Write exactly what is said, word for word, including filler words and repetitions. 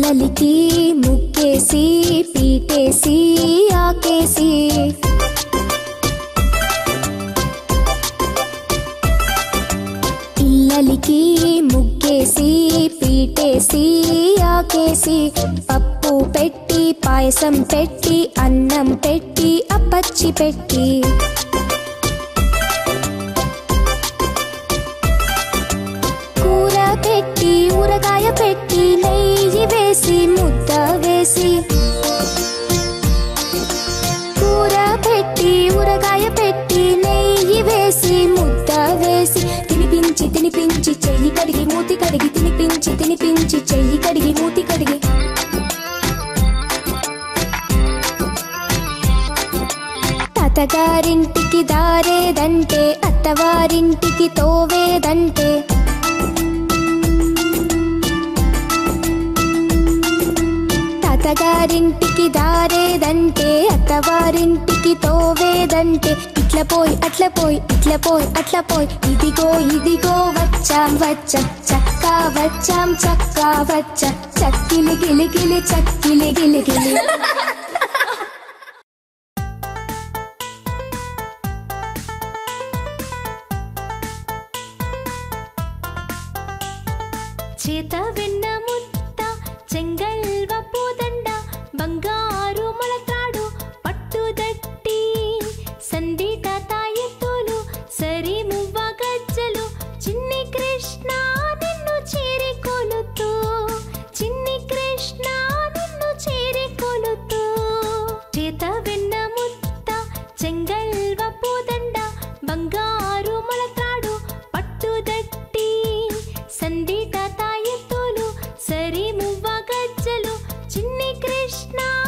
ఇల్లలికి ముక్కేసి పీటేసి ఆకేసి ఇల్లలికి ముగ్గేసి పీటేసి ఆకేసి పప్పు పెట్టి పాయసం పెట్టి అన్నం పెట్టి అప్పచ్చి పెట్టి కూర పెట్టి ఊరగాయ పెట్టి నెయ్యి వేసి ముద్ద వేసి కూర పెట్టి ఊరగాయ పెట్టి నెయ్యి వేసి ముద్ద వేసి తినిపించి తినిపించి చెయ్యి కడిగి మూతి కడిగి తినిపించి తినిపించి చెయ్యి కడిగి మూతి కడిగి తాతగారింటికి దారేదంటే అత్తవారింటికి తోవేదంటే తాతగారింటికి దారేదంటే అత్తవారింటికి తోవేదంటే ఇట్ల పోయి అట్ల పోయి ఇట్ల పోయి అట్ల పోయి ఇదిగో ఇదిగో వచ్చాం వచ్చాం చక్కా వచ్చాం చక్కా వచ్చాం చక్కిలి గిలి గిలి చక్కిలి గిలి గిలి చేత వెన్న ముద్ద చెంగల్వ పూదండ బంగారు మొలతాడు పట్టుదట్టి సందీట తాయెత్తులు సరి మువ్వ గజ్జలు చిన్ని కృష్ణ నిన్ను చేరి కొలుతూ చిన్ని కృష్ణ నిన్ను చేరి కొలుతూ చేత వెన్న ముద్ద చెంగల్వ పూదండ బంగారు మొలతాడు పట్టుదట్టి సందీట తాయెత్తులు సరి మువ్వ గజ్జలు చిన్ని కృష్ణ